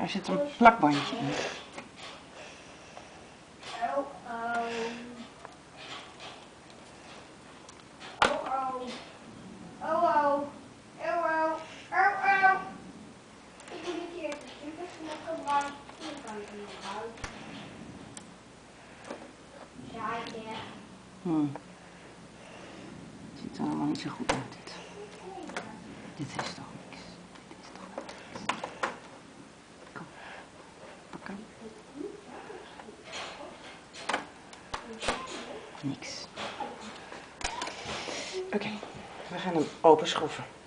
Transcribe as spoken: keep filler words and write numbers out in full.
Er zit een plakbandje in. Oh, oh. Oh, oh. Oh, oh. Oh, oh. Oh, oh. Ik doe dit hier. Ik heb nog een band. Ik kan het niet houden. Zaadje. Hmm. Het ziet er allemaal niet zo goed uit, dit. Dit is toch niks. Dit is toch niks. Kom. Pakken. Niks. Oké, okay, we gaan hem open schroeven.